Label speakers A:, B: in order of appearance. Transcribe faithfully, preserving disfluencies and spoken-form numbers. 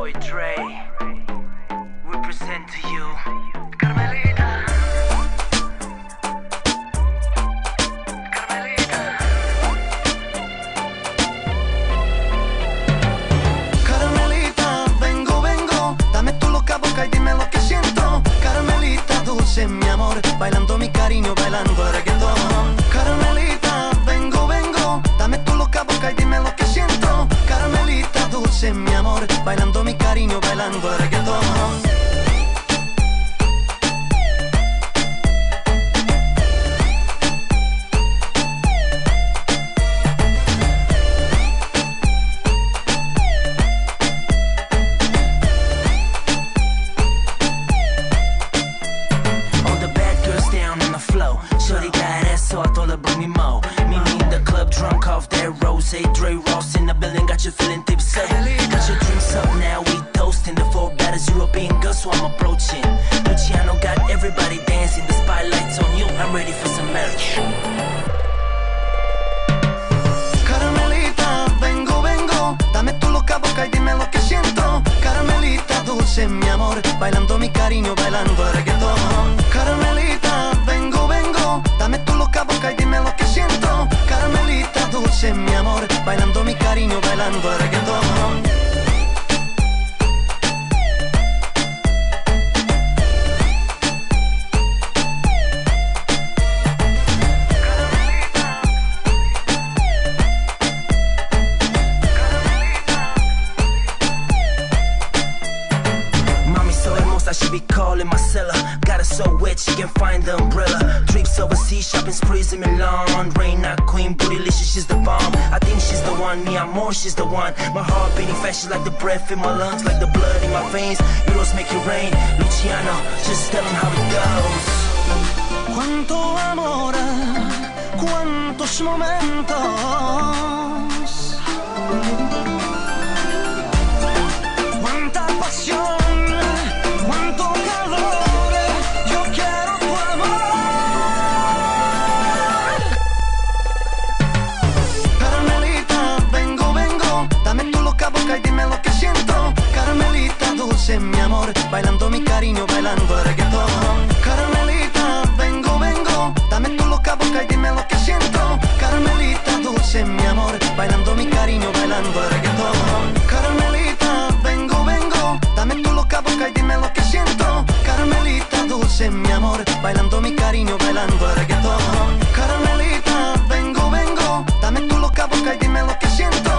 A: boy Dre, we present to you Carmelita. Carmelita.
B: Carmelita, vengo, vengo, dame tu loca boca y dime lo que siento. Carmelita, dulce mi amor, bailando mi cariño, bailando el reggaetón. Carmelita, vengo, vengo, dame tu loca boca y dime lo que siento. Carmelita, dulce mi amor, bailando mi cariño, bailando el reggaetón.
A: Shorty got ass, so I told her bring me more. Meet me in the club, drunk off that rose. Dre Ross in the building, got you feeling tipsy. Got your drinks up now, we toasting. The four baddest European girls, so I'm approaching. Luciano got everybody dancing, the spotlight's on you. I'm ready for some marriage.
B: Carmelita, vengo, vengo, dame tu loca boca y dime lo que siento. Carmelita, dulce mi amor, bailando mi cariño, bailando el reggaetón. Carmelita, vengo, vengo, dame tu loca boca y dime lo que siento. Carmelita, dulce mi amor, bailando mi cariño, bailando el reggaetón.
A: She be calling my cellar. Got her so wet she can find the umbrella. Trips overseas, shopping sprees in Milan. Reina, queen, bootylicious, she's the bomb. I think she's the one, me I'm more, she's the one. My heart beating fast, she's like the breath in my lungs, like the blood in my veins. Euros make it rain. Luciano, just tell him how it goes.
B: Cuánto amor, cuántos momentos. Cuánta pasión. Y dime lo que siento. Carmelita, dulce mi amor, bailando mi cariño, bailando el reggaetón. Carmelita, vengo, vengo, dame tu loca boca y dime lo que siento. Carmelita, dulce mi amor, bailando mi cariño, bailando el reggaetón. Carmelita, vengo, vengo, dame tu loca boca y dime lo que siento. Carmelita, dulce mi amor, bailando mi cariño, bailando el reggaetón. Carmelita, vengo, vengo, dame tu loca boca y dime lo que siento.